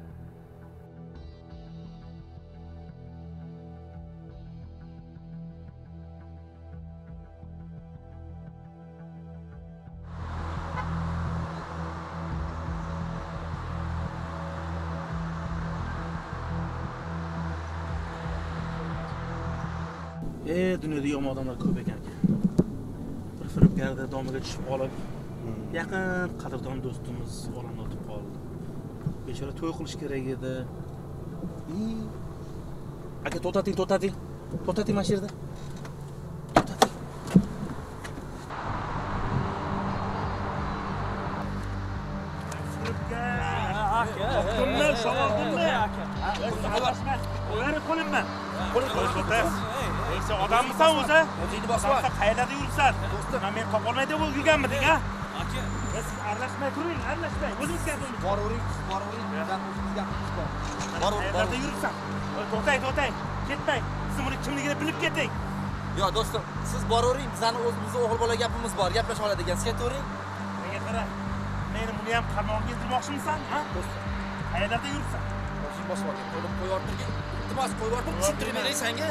E dunyoda yomon odamlar ko'p ekan. Bir firibgarda domiga tushib qolib, yaqin qadrdon do'stimiz olamdan o'tib qoldi. Bechora to'y qilish kerak edi. I aka to'xtating, to'xtating. To'xtating mana shu yerda. To'xtating. Qo'limni shoqoldimmi? Qo'yar qo'limni. Qo'limni to'xtat. Sen odammisan o'zi? O'zingni bosma. Sen qayerda yuribsan? Do'stim, men meni topolmaydi bo'lib yurganmiding, a? Aka, siz aralashmay turing, aralashmay. O'zingiz gapingiz. Boravering, boravering. Bizdan o'zingiz gapingiz bor. Boravering. Qayerda yuribsan? To'xtang, to'xtang. Ketmang. Siz buni kimligini bilib keting. Yo, do'stim, siz boravering. Bizning o'zimizning o'g'il bola gapimiz bor. Gaplashib oladigan. Siz ketavering. Menga qara. Meni buni ham qarmog'iga indirmoqchimisan, ha? Do'stim, qayerda yuribsan? Boshing bosib olgan. Qo'lim qo'yib ortirgin. Iltimos, qo'yib ortir. Tushuntirib beray senga.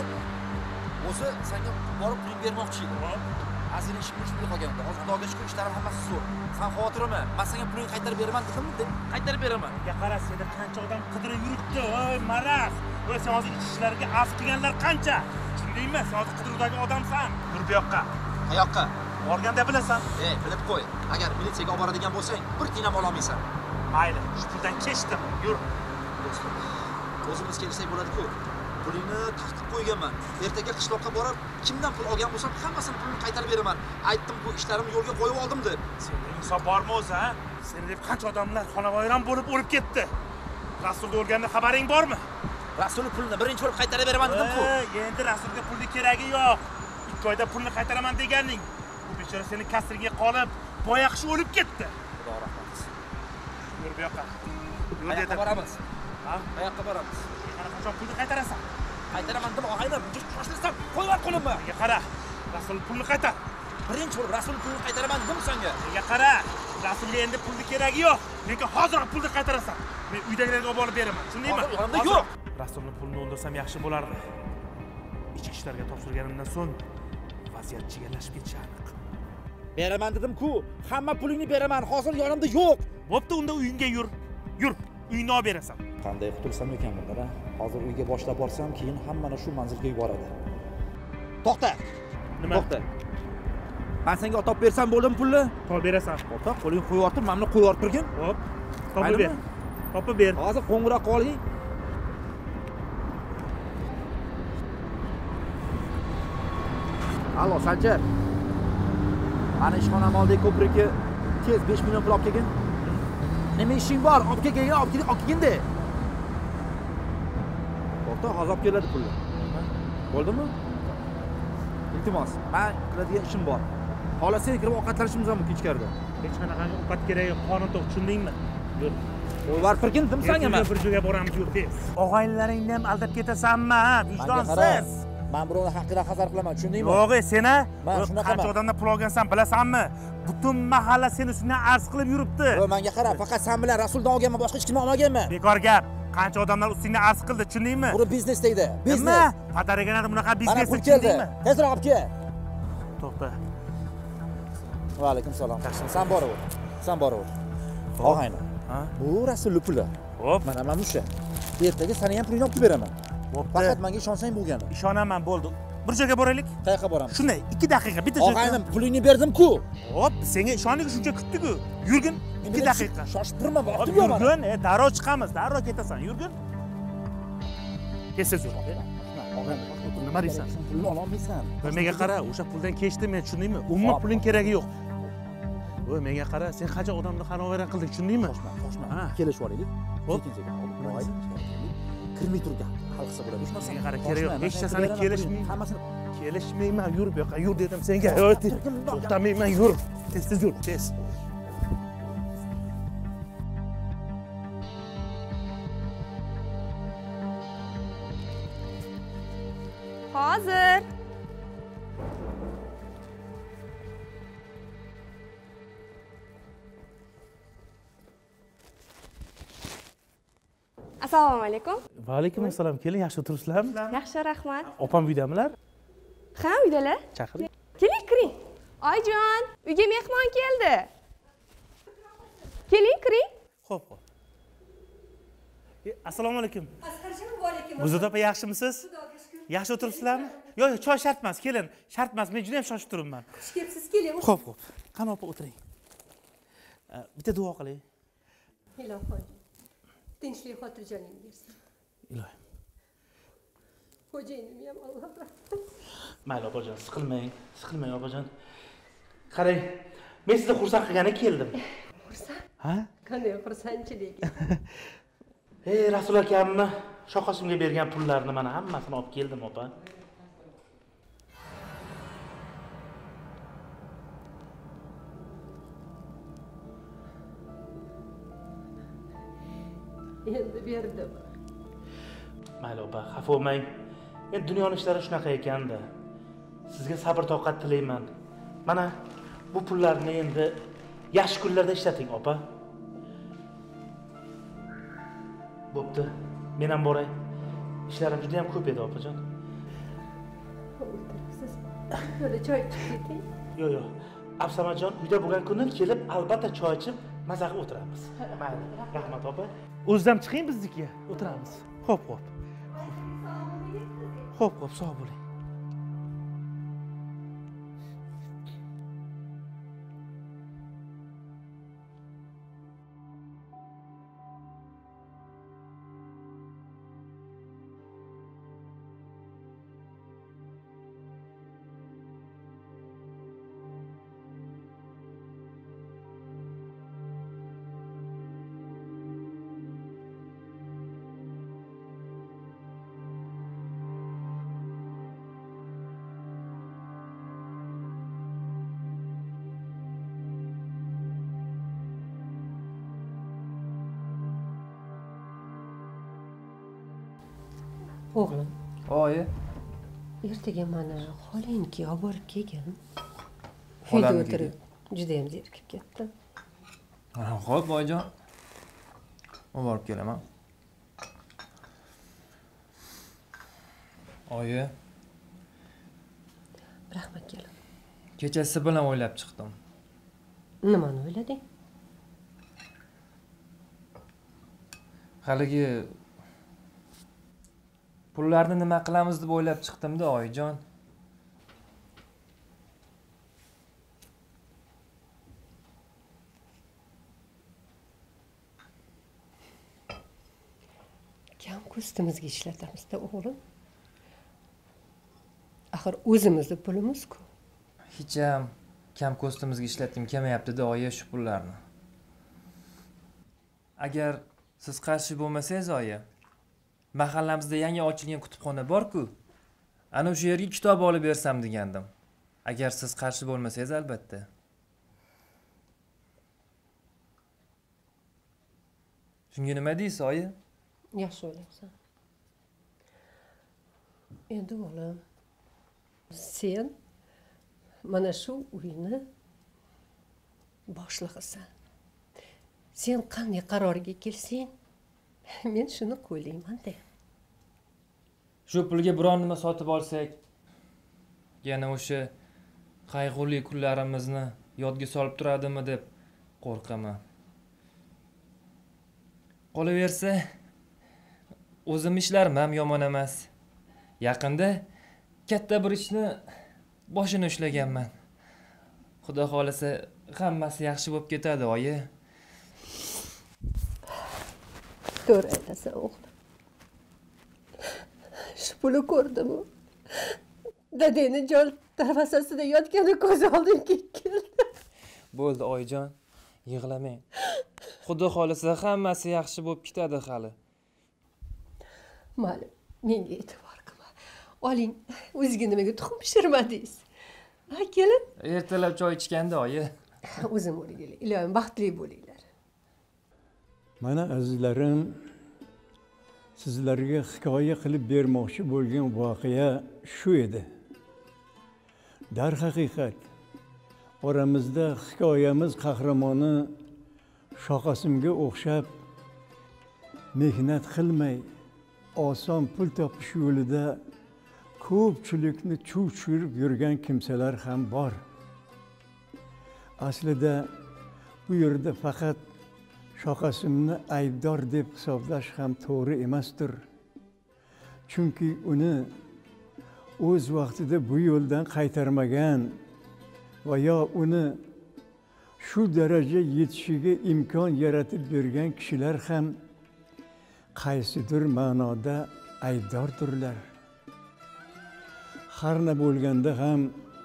O'zi senga borib puling bermoqchi edi. Azir ish kuch pul qolganda. Hozir xudoga shukr, ishlarim hammasi zo'r. Sen xavotirimi? Men senga pulingni qaytarib beraman dedim, deb qaytarib beraman. Ya qara, seni qancha odam qidirib yuribdi, voy marax. Voy sen hozir ish ishlariga af qilganlar qancha? Tushundingmi? Sen hozir qidiruvdagi odamsan. Yur bu yoqqa. Qayoqqa? Borganda bilasan. Ey, bilib qo'y. Agar militsiyaga olib boradigan bo'lsang, bir tiyin ham ololmaysan. Mayli, shu puldan kechdim. Yur. Do'stim, o'zimiz kelsak bo'ladi-ku. Pulingni taqib qo'yganman. Ertaga qishloqqa borib, kimdan pul olgan bo'lsam, hammasini pulini qaytarib beraman. Aytdim, bu ishlarimni yo'lga qo'yib oldim deb. Senda insof bormi o'zi, ha? Seni deb qancha odamlar xonavayron bo'lib o'lib ketdi. Rasulga o'lganda xabaring bormi? Rasul pulni birinchi bo'lib qaytarib beraman dedim-ku. Endi Rasulga pulni keragi yo'q. ikki oyda pulni qaytaraman deganing. Bu bechora seni kasriga qolib, boyaqish o'lib ketdi. Xudo rahmat qilsin. Yur bu yoqqa. Yur Qayoqqa boramiz? Ha? Qayoqqa boramiz? Qachon pulni qaytarasan? Qaytaraman deb og'aylar, shoshilsam, qo'yib yubor qo'limni. Menga qara. Rasul pulni qaytar. Birinchi bo'lib Rasul pulni qaytaraman dedim senga. Menga qara. Rasulga endi pulni keragi yo'q. Lekin hozir pulni qaytarasan. Men uydagilarga olib borib beraman. Tushundingmi? Yonimda yo'q. Rasulni pulni o'ldirsam yaxshi bo'lardi. Ichki ishlarga topshirganimdan so'ng vaziyat chigallashib ketishi aniq. Beraman dedim-ku. Hamma pulingni beraman. Hozir yonimda yo'q. Bo'pti, unda uyingga yur. Yur. Uyingni olib berasan. Qanday qutulsam ekan bundan? Hozir uyga boshlab borsam, keyin hammani shu manzilga yuboradi. To'xta. Nima? To'xta. Men senga otib bersam bo'ldimi pulni? Olib berasan. To'xta, qo'lingni qo'yib ortir, mamni qo'yib ortirgin. Hop. Topib ber. Topib ber. Hozir qo'ng'iroq qoling. Allo, Sanjar. Mana ishxonam oldidagi ko'prikka tez besh million pul olib kelgin. Nima ishing bor? Olib kelgin, olib kelgin, olib kelgin-da. To'xta, hozir olib keladi pullar. Bo'ldimi? Iltimos, men qiladigan ishim bor. Xohlasang kirib ovqatlanishimiz mumkin ichkarida. Hech qanaqangi ovqat kerak yo'q, qonun to'q, tushundingmi? Yur. Qo'yib turgin, dim senga men. Bir joyga boramiz, yur tez. Og'aynilaringni ham aldab ketasanmi, ha? Vijdonsiz. Men birovni haqqidan hazar qilaman, tushundingmi? Yo'q, sen a? Men shunaqa qancha odamdan pul olgansan, bilasanmi? Butun mahalla seni ustidan arz qilib yuribdi. Yo'q, menga qara, faqat sen bilan Rasuldan olganman, boshqa hech kimni olmaganman. Bekor gap. Qancha odamlar ustingdan arz qildi, tushundingmi? Buni biznes deydi. Biznes. Nima? Pataraganada bunaqa biznes tushundingmi? Tezroq olib kel. To'xta. Va alaykum salom. Sen boraver. Sen boraver. Og'ayni. Ha? Bu Rasul puli. Hop. Mana mana o'sha. Ertaga seni ham pulingni olib beraman. Faqat menga ishonsang bo'lgani. Ishonaman, bo'ldi. Bir joyga boraylik. Qayoqqa boramiz? Shunday, ikki daqiqa, bitta joyga. Og'aynim, pulingni berdim-ku. Hop, senga ishondik, shuncha kutdik-ku. Yurgin, ikki daqiqa. Shoshib turma, vaqtim yo'q. Yurgin, e, darrov chiqamiz, darrov ketasan. Yurgin. Tez yur. Nima deysan? Pulni ololmaysan. Menga qara, o'sha puldan kechdim men, tushundingmi? Umuman puling keragi yo'q. Voy, menga qara, sen qancha odamni xarovayron qilding, tushundingmi? Qo'shma, qo'shma. Kelishib olaylik. Hop. Kirmay turgan. Hal qilsa bo'ladi. Senga qara, kerak yo'q. Hech narsani kelishmayman. Hammasini kelishmayman. Yur bu yoqqa, yur dedim senga. To'xtamayman, yur. Tez-tez yur, tez. Assalomu alaykum. Va alaykum assalom. Keling, yaxshi o'tiribsizlarmi? Yaxshi, rahmat. Opam uydamilar? Ha, uydalar. Chaqiring. Keling, kiring. Oyjon, uyga mehmon keldi. Keling, kiring. Xo'p, xo'p. Assalomu alaykum. Asqarjon, va alaykum. Gulzor opa, yaxshimisiz? Yaxshi o'tiribsizlarmi? Yo'q, yo'q, choy shart emas, kelin. Shart emas, men juda ham shoshib turibman. Xush kelibsiz, keling. Xo'p, xo'p. Qani opa, o'tiring. Bitta duo qiling. Ilohim. Tinchlik xotirjoning bersin. Ilohim. Xo'jayinim ham Alloh rahmat. Mayli opajon, siqilmang, siqilmang opajon. Qarang, men sizni xursand qilgani keldim. Xursand? Ha? Qanday xursandchilik. Ey, Rasul akamni Shoqosimga bergan pullarni mana hammasini olib keldim, opa. Endi berdim. Mayli opa, xafa bo'lmang. Endi dunyoning ishlari shunaqa ekanda. Sizga sabr toqat tilayman. Mana bu pullarni endi yaxshi kunlarda ishlating, opa. Bo'pti. Men ham boray. Ishlarim juda ham ko'p edi, opajon. O'tiribsiz. Yo'lda choy ichib keting. Yo'q, yo'q. Absamajon uyda bo'lgan kuni kelib, albatta choy ichib, maza qilib o'tiramiz. Mayli. Rahmat, opa. O'zim chiqing biznikiga, o'tiramiz. Xo'p, xo'p. Xo'p, xo'p, sog' bo'ling. O'g'lim. Oyi. Ertaga mana xolangga olib borib kelgin. Xolam Uyda o'tirib, juda ham zerikib ketdim. Xo'p, oyijon. Olib borib kelaman. Oyi. Rahmat keling. Kechasi bilan o'ylab chiqdim. Nimani o'ylading? Haligi pullarni nima qilamiz deb o'ylab chiqdim-da, oyijon. Kam ko'stimizga ishlatamiz-da, o'g'lim. Axir o'zimizni pulimiz-ku. Hech ham kam ko'stimizga ishlatim kelmayapti-da, oyi, shu pullarni. Agar siz qarshi bo'lmasangiz, oyi, mahallamizda yangi ochilgan kutubxona bor-ku. Ana o'sha yerga kitob olib bersam degandim. Agar siz qarshi bo'lmasangiz, albatta. Shunga nima deysiz, oyi? Yaxshi o'ylaysan. Endi o'g'lim, sen mana shu uyni boshlig'isan. Sen qanday qarorga kelsang, men shuni qo'ylayman-da. Shu pulga biron nima sotib olsak, yana o'sha qayg'uli kunlarimizni yodga solib turadimi deb qo'rqaman. Qolaversa, o'zim ishlarim ham yomon emas. Yaqinda katta bir ishni boshini ushlaganman. Xudo xolasa, hammasi yaxshi bo'lib ketadi, oyi. To'g'ri aytasan, o'g'lim. Shu pulni ko'rdim-u. Dadangni jol darvozasida yotgani ko'z oldimga keldi. Bo'ldi, oyijon, yig'lamang. Xudo xolasa, hammasi yaxshi bo'lib ketadi hali. Mayli, menga e'tibor qilma. Oling, o'zingizga nimaga tuxum pishirmadingiz? Ha, kelin. Ertalab choy ichganda, oyi. O'zim o'rgili. Ilohim baxtli bo'linglar. Mana azizlarim, sizlarga hikoya qilib bermoqchi bo'lgan voqea shu edi. Darhaqiqat, oramizda hikoyamiz qahramoni Shoqosimga o'xshab mehnat qilmay oson pul topish yo'lida ko'pchilikni chuv tushirib yurgan kimsalar ham bor. Aslida bu yerda faqat Shoqasimni aybdor deb hisoblash ham to'g'ri emasdir. Chunki uni o'z vaqtida bu yo'ldan qaytarmagan va yo uni shu daraja yetishiga imkon yaratib bergan kishilar ham qaysidir ma'noda aybdordirlar. Har nima bo'lganda ham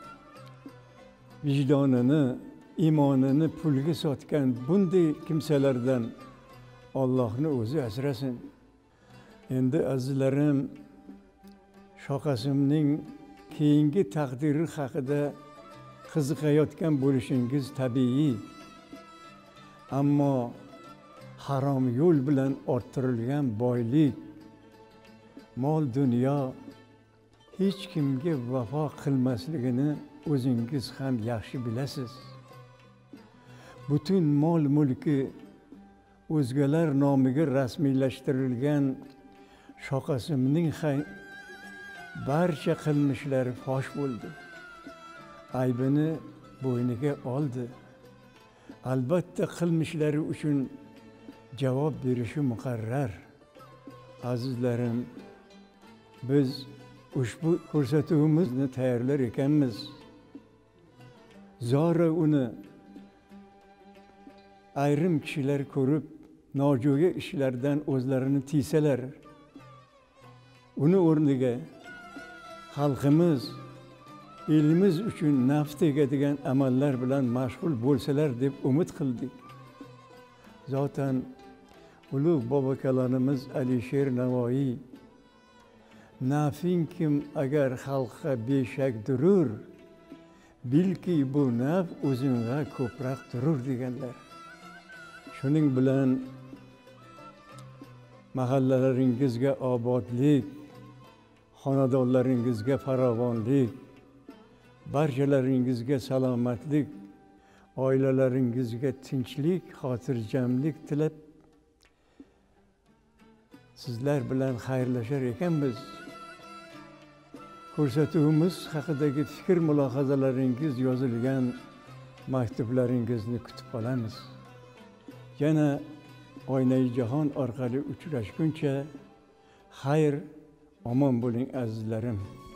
vijdonini, iymonini pulga sotgan bunday kimsalardan Allohni o'zi asrasin. Endi azizlarim, Shoqasimning keyingi taqdiri haqida qiziqayotgan bo'lishingiz tabiiy. Ammo harom yo'l bilan orttirilgan boylik, mol dunyo hech kimga vafo qilmasligini o'zingiz ham yaxshi bilasiz. Butun mol mulki o'zgalar nomiga rasmiylashtirilgan Shoqasimning barcha qilmishlari fosh bo'ldi. Aybini bo'yniga oldi. Albatta qilmishlari uchun javob berishi muqarrar. Azizlarim, biz ushbu ko'rsatuvimizni tayyorlar ekanmiz. Zora uni ayrim kishilar ko'rib nojo'ya ishlardan o'zlarini tiysalar, uni o'rniga xalqimiz, elimiz uchun naf tegadigan amallar bilan mashg'ul bo'lsalar deb umid qildik. Zotan ulug' bobokalonimiz Alisher Navoiy nafing kim agar xalqqa beshak durur, bilki bu naf o'zingga ko'proq durur deganlar. Shuning bilan mahallalaringizga obodlik, xonadonlaringizga farovonlik, barchalaringizga salomatlik, oilalaringizga tinchlik, xotirjamlik tilab sizlar bilan xayrlashar ekanmiz. Ko'rsatuvimiz haqidagi fikr mulohazalaringiz yozilgan maktublaringizni kutib qolamiz. Yana Oynai jahon orqali uchrashguncha xayr, omon bo'ling azizlarim.